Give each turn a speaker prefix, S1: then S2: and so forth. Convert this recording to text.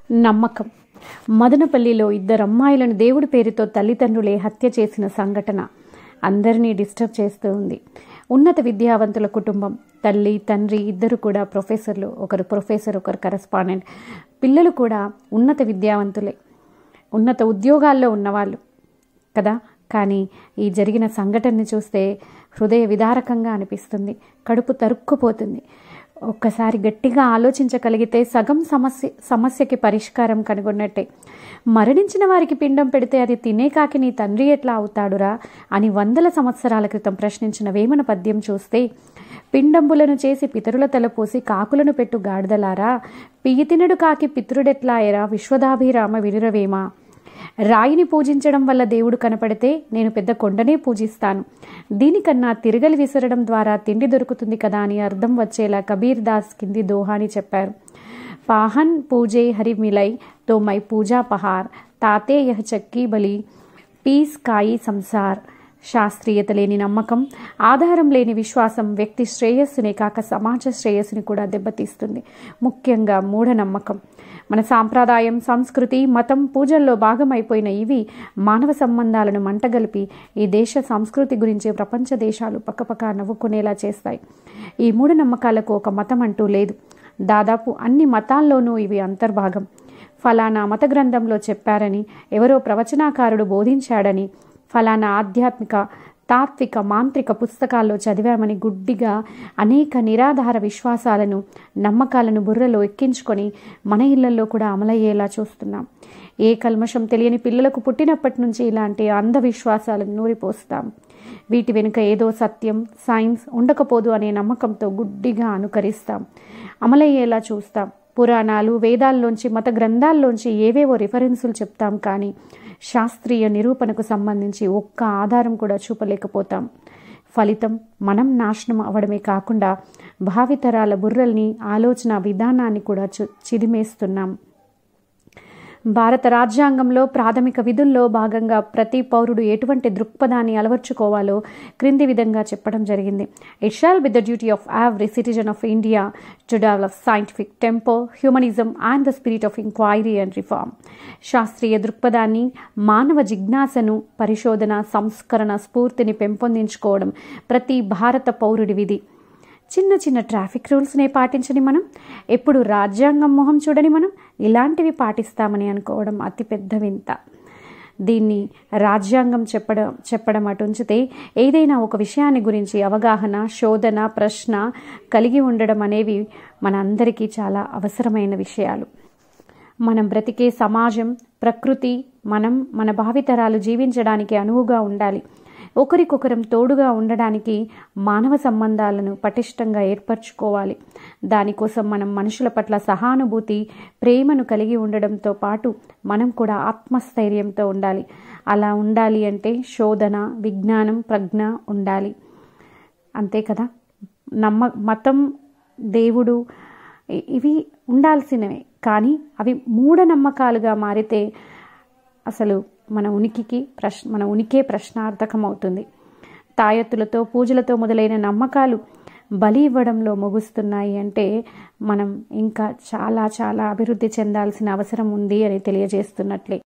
S1: నమ్మకం. మదనపల్లిలో ఇద్దరు అమ్మాయిలను దేవుడి పేరుతో తల్లిదండ్రులే హత్య చేసిన సంఘటన అందరినీ డిస్టర్బ్ చేస్తూ ఉంది. ఉన్నత విద్యావంతుల కుటుంబం. తల్లి తండ్రి ఇద్దరు కూడా ప్రొఫెసర్లు. ఒకరు ప్రొఫెసర్, ఒకరు కరెస్పాండెంట్. పిల్లలు కూడా ఉన్నత విద్యావంతులే, ఉన్నత ఉద్యోగాల్లో ఉన్నవాళ్ళు కదా. కానీ ఈ జరిగిన సంఘటనని చూస్తే హృదయ విదారకంగా అనిపిస్తుంది, కడుపు తరుక్కుపోతుంది. ఒక్కసారి గట్టిగా ఆలోచించగలిగితే సగం సమస్యకి పరిష్కారం కనుగొన్నట్టే. మరణించిన వారికి పిండం పెడితే అది తినే కాకి నీ తండ్రి ఎట్లా అవుతాడురా అని 100 సంవత్సరాల క్రితం ప్రశ్నించిన వేమన పద్యం చూస్తే, పిండంబులను చేసి పితరుల తలపోసి కాకులను పెట్టు గాడిదలారా, పియ్యితినడు కాకి పితృడెట్లాయరా విశ్వదాభిరామ వినురవేమ. రాయిని పూజించడం వల్ల దేవుడు కనపడితే నేను పెద్ద కొండనే పూజిస్తాను, దీనికన్నా తిరగలి విసరడం ద్వారా తిండి దొరుకుతుంది కదా అని అర్థం వచ్చేలా కబీర్ దాస్ కింది దోహాని చెప్పారు. పాహన్ పూజే హరి మిలై తో మై పూజా పహార్, తాతే యహ చక్కీ బలి పీస్ కాయి సంసార్. శాస్త్రీయత లేని నమ్మకం, ఆధారం లేని విశ్వాసం వ్యక్తి శ్రేయస్సునే కాక సమాజ శ్రేయస్సుని కూడా దెబ్బతీస్తుంది. ముఖ్యంగా మూఢనమ్మకం. మన సాంప్రదాయం, సంస్కృతి, మతం, పూజల్లో భాగమైపోయిన ఇవి మానవ సంబంధాలను మంటగలిపి ఈ దేశ సంస్కృతి గురించి ప్రపంచ దేశాలు పక్కపక్క నవ్వుకునేలా చేస్తాయి. ఈ మూఢనమ్మకాలకు ఒక మతం అంటూ లేదు. దాదాపు అన్ని మతాల్లోనూ ఇవి అంతర్భాగం. ఫలానా మత గ్రంథంలో చెప్పారని, ఎవరో ప్రవచనాకారుడు బోధించాడని, ఫలానా ఆధ్యాత్మిక, తాత్విక, మాంత్రిక పుస్తకాల్లో చదివామని గుడ్డిగా అనేక నిరాధార విశ్వాసాలను, నమ్మకాలను బుర్రలో ఎక్కించుకొని మన ఇళ్లలో కూడా అమలయ్యేలా చూస్తున్నాం. ఏ కల్మషం తెలియని పిల్లలకు పుట్టినప్పటి నుంచి ఇలాంటి అంధవిశ్వాసాలను నూరిపోస్తాం. వీటి వెనుక ఏదో సత్యం, సైన్స్ ఉండకపోదు అనే నమ్మకంతో గుడ్డిగా అనుకరిస్తాం, అమలయ్యేలా చూస్తాం. పురాణాలు, వేదాల్లోంచి, మత గ్రంథాల్లోంచి ఏవేవో రిఫరెన్సులు చెప్తాం, కానీ శాస్త్రీయ నిరూపణకు సంబంధించి ఒక్క ఆధారం కూడా చూపలేకపోతాం. ఫలితం మనం నాశనం అవడమే కాకుండా భావితరాల బుర్రల్ని, ఆలోచన విధానాన్ని కూడా చిదిమేస్తున్నాం. భారత రాజ్యాంగంలో ప్రాథమిక విధుల్లో భాగంగా ప్రతి పౌరుడు ఎటువంటి దృక్పథాన్ని అలవర్చుకోవాలో క్రింది విధంగా చెప్పడం జరిగింది. It shall be the duty of every citizen of India to develop scientific temper, humanism and the spirit of inquiry and reform. శాస్త్రీయ దృక్పథాన్ని, మానవ జిజ్ఞాసను, పరిశోధన, సంస్కరణ స్ఫూర్తిని పెంపొందించుకోవడం ప్రతి భారత పౌరుడి విధి. చిన్న చిన్న ట్రాఫిక్ రూల్స్నే పాటించని మనం, ఎప్పుడు రాజ్యాంగం మొహం చూడని మనం ఇలాంటివి పాటిస్తామని అనుకోవడం అతిపెద్ద వింత. దీన్ని రాజ్యాంగం చెప్పడం అటుంచితే, ఏదైనా ఒక విషయాన్ని గురించి అవగాహన, శోధన, ప్రశ్న కలిగి ఉండడం అనేవి మనందరికీ చాలా అవసరమైన విషయాలు. మనం బ్రతికే సమాజం, ప్రకృతి, మన భావితరాలు జీవించడానికి అనువుగా ఉండాలి. ఒకరికొకరం తోడుగా ఉండడానికి మానవ సంబంధాలను పటిష్టంగా ఏర్పరచుకోవాలి. దానికోసం మనం మనుషుల పట్ల సహానుభూతి, ప్రేమను కలిగి ఉండడంతో పాటు మనం కూడా ఆత్మస్థైర్యంతో ఉండాలి. అలా ఉండాలి అంటే శోధన, విజ్ఞానం, ప్రజ్ఞ ఉండాలి. అంతే కదా. మతం, దేవుడు ఇవి ఉండాల్సినవే, కానీ అవి మూఢనమ్మకాలుగా మారితే అసలు మన ఉనికే ప్రశ్నార్థకమవుతుంది. తాయెత్తులతో, పూజలతో మొదలైన నమ్మకాలు బలి ఇవ్వడంలో ముగుస్తున్నాయి అంటే మనం ఇంకా చాలా చాలా అభివృద్ధి చెందాల్సిన అవసరం ఉంది అని తెలియజేస్తున్నట్లే.